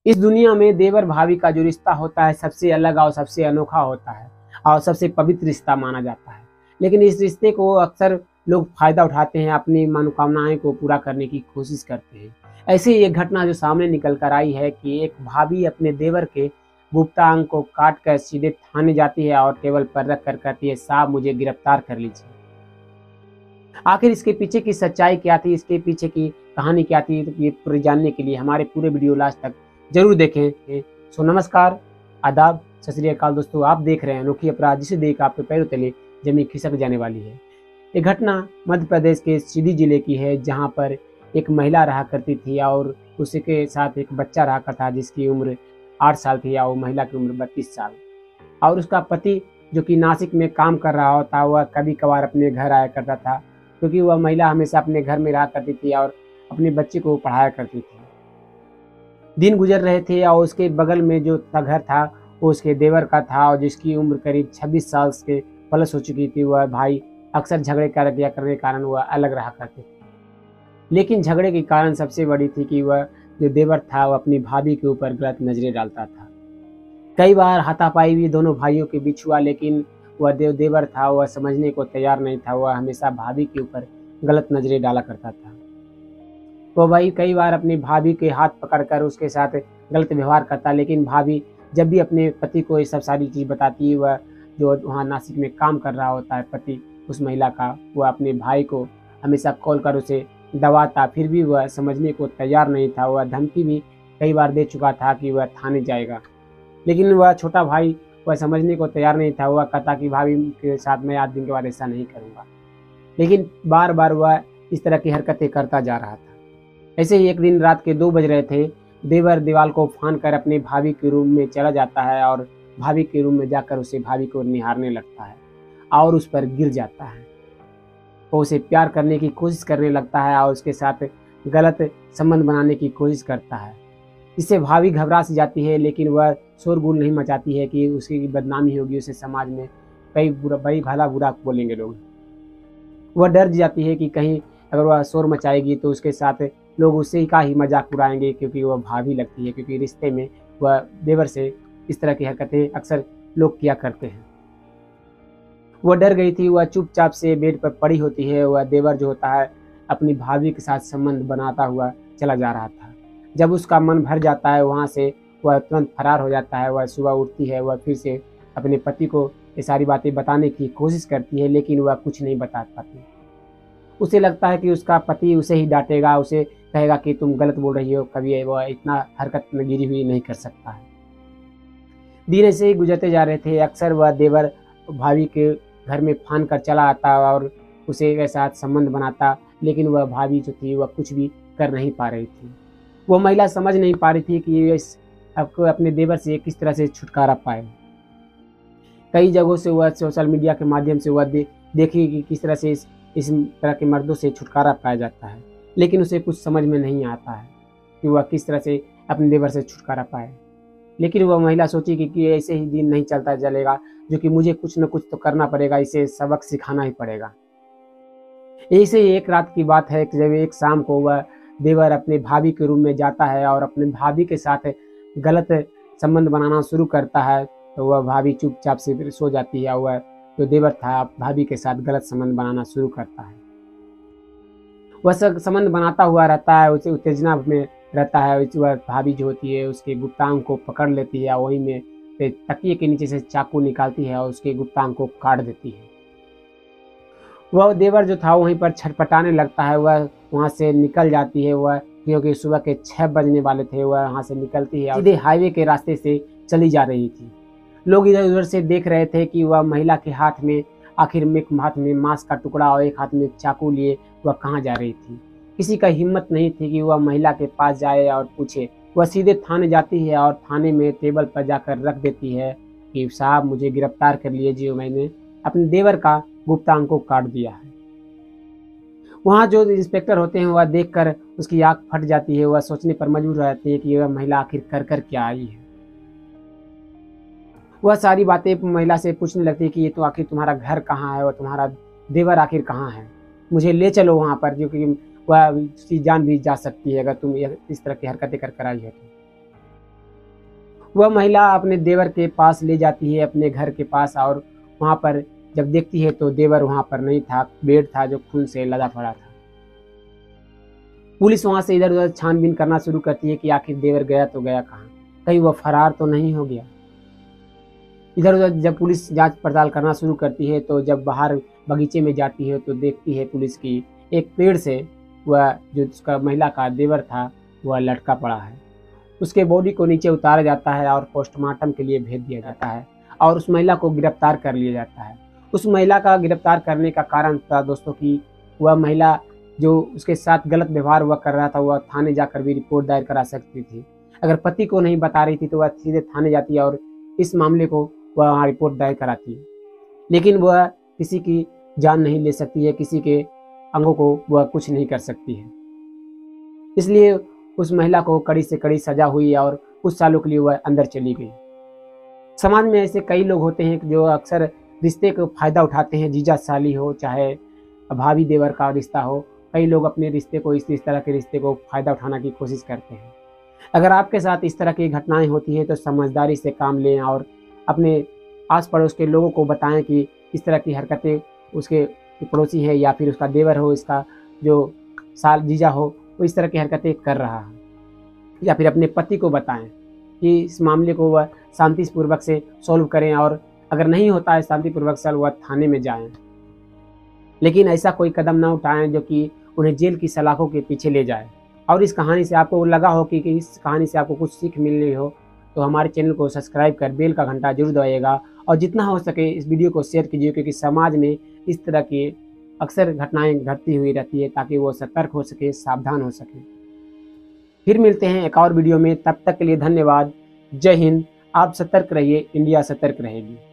इस दुनिया में देवर भाभी का जो रिश्ता होता है सबसे अलग और सबसे अनोखा होता है और सबसे पवित्र रिश्ता माना जाता है। लेकिन इस रिश्ते को अक्सर लोग फायदा उठाते हैं, अपनी मनोकामनाएं को पूरा करने की कोशिश करते हैं। ऐसे ही एक घटना जो सामने निकल कर आई है कि एक भाभी अपने देवर के गुप्तांग को काट कर सीधे थाने जाती है और टेबल पर रख कर कहती है, साहब मुझे गिरफ्तार कर लीजिए। आखिर इसके पीछे की सच्चाई क्या थी, इसके पीछे की कहानी क्या थी, तो ये पूरी जानने के लिए हमारे पूरे वीडियो लास्ट तक जरूर देखें। सो नमस्कार, आदाब, सत श्री अकाल दोस्तों, आप देख रहे हैं अनोखी अपराध, जिसे देख आपके पैरों तले जमीन खिसक जाने वाली है। ये घटना मध्य प्रदेश के सीधी जिले की है, जहां पर एक महिला रहा करती थी और उसी के साथ एक बच्चा रहा करता था जिसकी उम्र 8 साल थी और महिला की उम्र 32 साल। और उसका पति जो कि नासिक में काम कर रहा होता, वह कभी कभार अपने घर आया करता था, क्योंकि वह महिला हमेशा अपने घर में रहा करती थी और अपने बच्चे को पढ़ाया करती थी। दिन गुजर रहे थे और उसके बगल में जो घर था वो उसके देवर का था, और जिसकी उम्र करीब 26 साल के प्लस हो चुकी थी। वह भाई अक्सर झगड़े कर दिया करने के कारण वह अलग रहा करते थे। लेकिन झगड़े के कारण सबसे बड़ी थी कि वह जो देवर था वह अपनी भाभी के ऊपर गलत नजरें डालता था। कई बार हाथापाई भी दोनों भाइयों के बीच हुआ, लेकिन वह देवर था वह समझने को तैयार नहीं था। वह हमेशा भाभी के ऊपर गलत नजरें डाला करता था। वो भाई कई बार अपनी भाभी के हाथ पकड़कर उसके साथ गलत व्यवहार करता, लेकिन भाभी जब भी अपने पति को ये सब सारी चीज़ बताती, वह जो वहाँ नासिक में काम कर रहा होता है पति उस महिला का, वह अपने भाई को हमेशा कॉल कर उसे दबाता, फिर भी वह समझने को तैयार नहीं था। वह धमकी भी कई बार दे चुका था कि वह थाने जाएगा, लेकिन वह छोटा भाई वह समझने को तैयार नहीं था। वह कहता कि भाभी के साथ मैं आज दिन के बाद ऐसा नहीं करूँगा, लेकिन बार बार वह इस तरह की हरकतें करता जा रहा था। ऐसे ही एक दिन रात के 2 बज रहे थे, देवर दीवार को फांद कर अपने भाभी के रूम में चला जाता है और भाभी के रूम में जाकर उसे भाभी को निहारने लगता है और उस पर गिर जाता है। वो उसे प्यार करने की कोशिश करने लगता है और उसके साथ गलत संबंध बनाने की कोशिश करता है। इससे भाभी घबरा सी जाती है, लेकिन वह शोरगुल नहीं मचाती है कि उसकी बदनामी होगी, उसे समाज में कई भला बुरा बोलेंगे लोग। वह डर जाती है कि कहीं अगर वह शोर मचाएगी तो उसके साथ लोग उससे का ही मजाक उड़ाएंगे, क्योंकि वह भाभी लगती है, क्योंकि रिश्ते में वह देवर से इस तरह की हरकतें अक्सर लोग किया करते हैं। वह डर गई थी, वह चुपचाप से बेड पर पड़ी होती है। वह देवर जो होता है अपनी भाभी के साथ संबंध बनाता हुआ चला जा रहा था। जब उसका मन भर जाता है वहाँ से, वह तुरंत फरार हो जाता है। वह सुबह उठती है, वह फिर से अपने पति को ये सारी बातें बताने की कोशिश करती है, लेकिन वह कुछ नहीं बता पाती। उसे लगता है कि उसका पति उसे ही डांटेगा, उसे कहेगा कि तुम गलत बोल रही हो, कभी वह इतना हरकत में गिरी हुई नहीं कर सकता है। दिन ऐसे ही गुजरते जा रहे थे। अक्सर वह देवर भाभी के घर में फांद कर चला आता और उसे के साथ संबंध बनाता, लेकिन वह भाभी जो थी वह कुछ भी कर नहीं पा रही थी। वो महिला समझ नहीं पा रही थी कि आपको अपने देवर से किस तरह से छुटकारा पाए। कई जगहों से वह सोशल मीडिया के माध्यम से वह देखी कि किस तरह से इस तरह के मर्दों से छुटकारा पाया जाता है, लेकिन उसे कुछ समझ में नहीं आता है कि वह किस तरह से अपने देवर से छुटकारा पाए। लेकिन वह महिला सोची कि ऐसे ही दिन नहीं चलता चलेगा, जो कि मुझे कुछ न कुछ तो करना पड़ेगा, इसे सबक सिखाना ही पड़ेगा। ऐसे ही एक रात की बात है कि जब एक शाम को वह देवर अपने भाभी के रूम में जाता है और अपने भाभी के साथ गलत संबंध बनाना शुरू करता है, तो वह भाभी चुपचाप से सो जाती है। वह जो देवर था भाभी के साथ गलत संबंध बनाना शुरू करता है। वह संबंध बनाता हुआ रहता है, उसे उत्तेजना में रहता है। वह भाभी जो होती है उसके गुप्तांग को पकड़ लेती है, वहीं में तकिए के नीचे से चाकू निकालती है और उसके गुप्तांग को काट देती है। वह देवर जो था वहीं पर छटपटाने लगता है। वह वहाँ से निकल जाती है, वह क्योंकि सुबह के 6 बजने वाले थे। वह वहाँ से निकलती है, सीधे हाईवे के रास्ते से चली जा रही थी। लोग इधर उधर से देख रहे थे कि वह महिला के हाथ में आखिर में एक हाथ में मांस का टुकड़ा और एक हाथ में चाकू लिए वह कहाँ जा रही थी। किसी का हिम्मत नहीं थी कि वह महिला के पास जाए और पूछे। वह सीधे थाने जाती है और थाने में टेबल पर जाकर रख देती है कि साहब मुझे गिरफ्तार कर लीजिए, मैंने अपने देवर का गुप्तांग को काट दिया है। वहाँ जो इंस्पेक्टर होते हैं वह देखकर उसकी आँख फट जाती है। वह सोचने पर मजबूर रहती है कि वह महिला आखिर कर क्या आई है। वह सारी बातें महिला से पूछने लगती है कि ये तो आखिर तुम्हारा घर कहाँ है और तुम्हारा देवर आखिर कहाँ है, मुझे ले चलो वहाँ पर, क्योंकि वह उसकी जान भी जा सकती है अगर तुम इस तरह की हरकतें कर आई है तो। वह महिला अपने देवर के पास ले जाती है, अपने घर के पास, और वहाँ पर जब देखती है तो देवर वहाँ पर नहीं था, बेड था जो खून से लदा पड़ा था। पुलिस वहाँ से इधर उधर छानबीन करना शुरू करती है कि आखिर देवर गया तो गया कहाँ, कहीं वह फरार तो नहीं हो गया। इधर उधर जब पुलिस जांच पड़ताल करना शुरू करती है तो जब बाहर बगीचे में जाती है तो देखती है पुलिस की एक पेड़ से वह जो उसका महिला का देवर था वह लटका पड़ा है। उसके बॉडी को नीचे उतारा जाता है और पोस्टमार्टम के लिए भेज दिया जाता है और उस महिला को गिरफ्तार कर लिया जाता है। उस महिला का गिरफ्तार करने का कारण था दोस्तों कि वह महिला जो उसके साथ गलत व्यवहार हुआ कर रहा था वह थाने जाकर भी रिपोर्ट दायर करा सकती थी। अगर पति को नहीं बता रही थी तो वह सीधे थाने जाती है और इस मामले को वह वहाँ रिपोर्ट दायर कराती है, लेकिन वह किसी की जान नहीं ले सकती है, किसी के अंगों को वह कुछ नहीं कर सकती है। इसलिए उस महिला को कड़ी से कड़ी सजा हुई और कुछ सालों के लिए वह अंदर चली गई। समाज में ऐसे कई लोग होते हैं जो अक्सर रिश्ते को फायदा उठाते हैं, जीजा साली हो चाहे भाभी देवर का रिश्ता हो, कई लोग अपने रिश्ते को इस तरह के रिश्ते को फायदा उठाने की कोशिश करते हैं। अगर आपके साथ इस तरह की घटनाएं होती है तो समझदारी से काम लें और अपने आस पड़ोस के लोगों को बताएं कि इस तरह की हरकतें उसके पड़ोसी है या फिर उसका देवर हो, इसका जो साल जीजा हो, वो इस तरह की हरकतें कर रहा है, या फिर अपने पति को बताएं कि इस मामले को वह शांतिपूर्वक से सॉल्व करें और अगर नहीं होता है शांतिपूर्वक से वह थाने में जाएं, लेकिन ऐसा कोई कदम ना उठाएं जो कि उन्हें जेल की सलाखों के पीछे ले जाए। और इस कहानी से आपको लगा हो कि इस कहानी से आपको कुछ सीख मिलनी हो तो हमारे चैनल को सब्सक्राइब कर बेल का घंटा जरूर दबाइएगा और जितना हो सके इस वीडियो को शेयर कीजिए, क्योंकि समाज में इस तरह की अक्सर घटनाएं घटती हुई रहती है ताकि वो सतर्क हो सके, सावधान हो सके। फिर मिलते हैं एक और वीडियो में, तब तक के लिए धन्यवाद। जय हिंद। आप सतर्क रहिए, इंडिया सतर्क रहेगी।